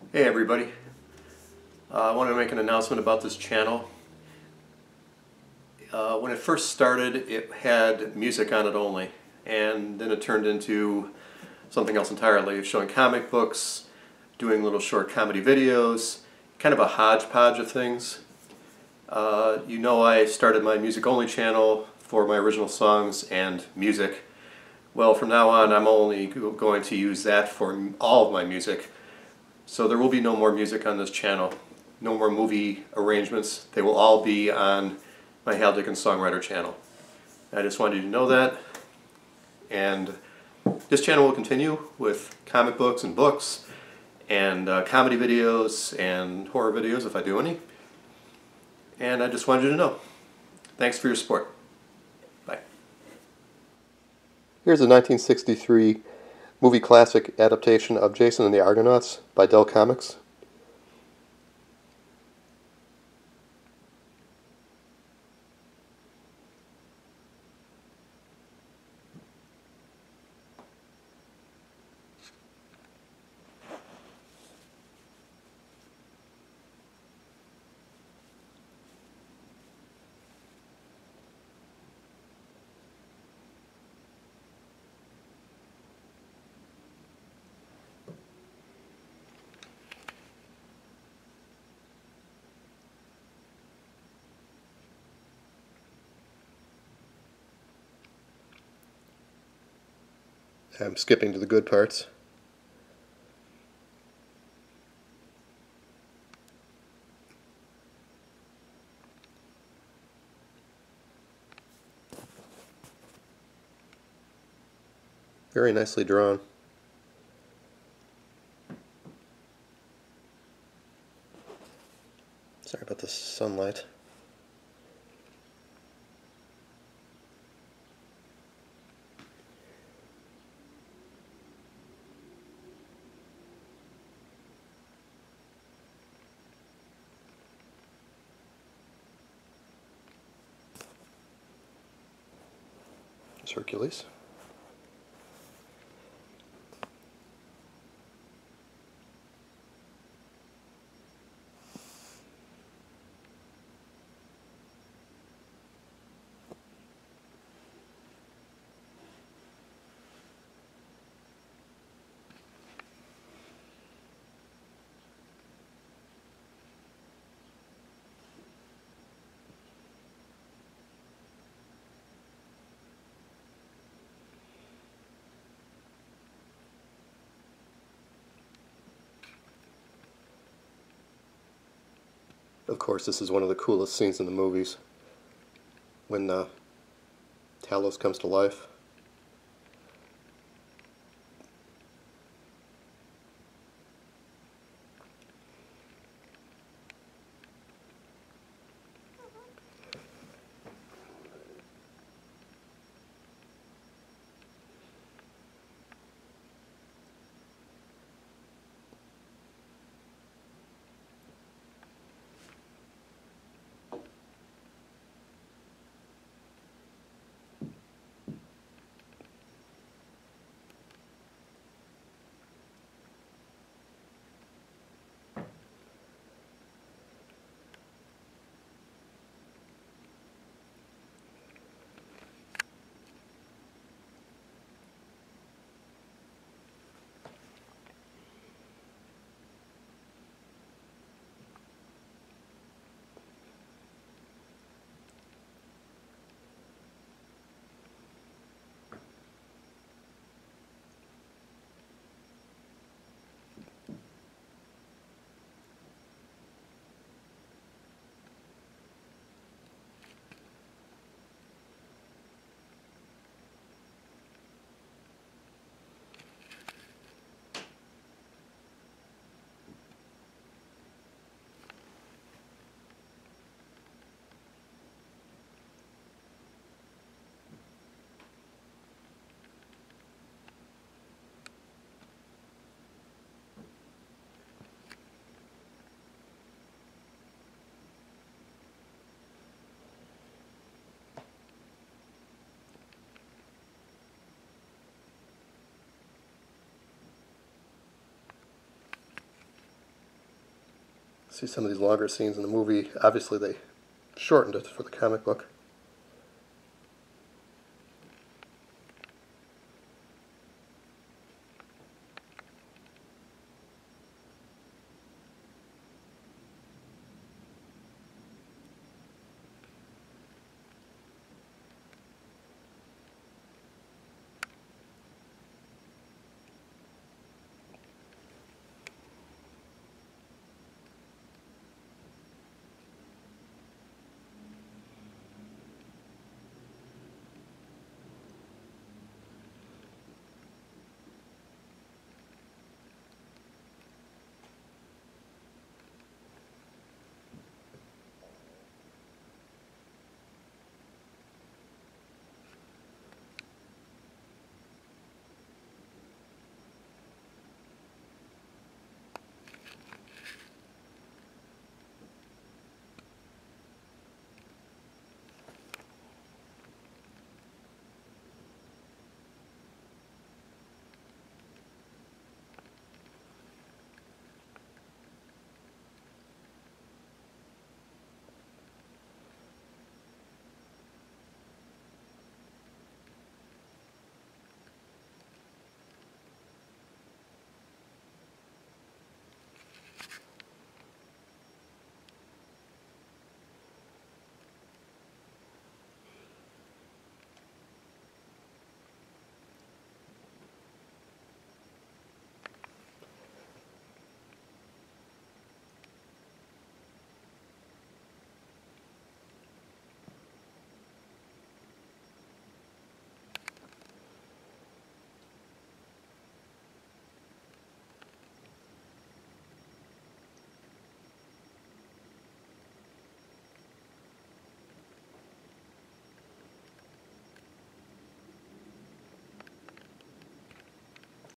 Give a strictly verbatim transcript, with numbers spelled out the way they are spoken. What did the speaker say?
Hey everybody, uh, I wanted to make an announcement about this channel. Uh, when it first started, it had music on it only, and then it turned into something else entirely, showing comic books, doing little short comedy videos, kind of a hodgepodge of things. Uh, you know, I started my music only channel for my original songs and music. Well, from now on I'm only going to use that for all of my music. So there will be no more music on this channel, no more movie arrangements. They will all be on my Hal Dickens songwriter channel. I just wanted you to know that. And this channel will continue with comic books and books and uh, comedy videos and horror videos if I do any. And I just wanted you to know. Thanks for your support. Bye. Here's a nineteen sixty-three movie classic adaptation of Jason and the Argonauts by Dell Comics. I'm skipping to the good parts. Very nicely drawn. Sorry about the sunlight. There's Hercules. Of course, this is one of the coolest scenes in the movies, when uh, Talos comes to life. see some of these longer scenes in the movie. Obviously they shortened it for the comic book.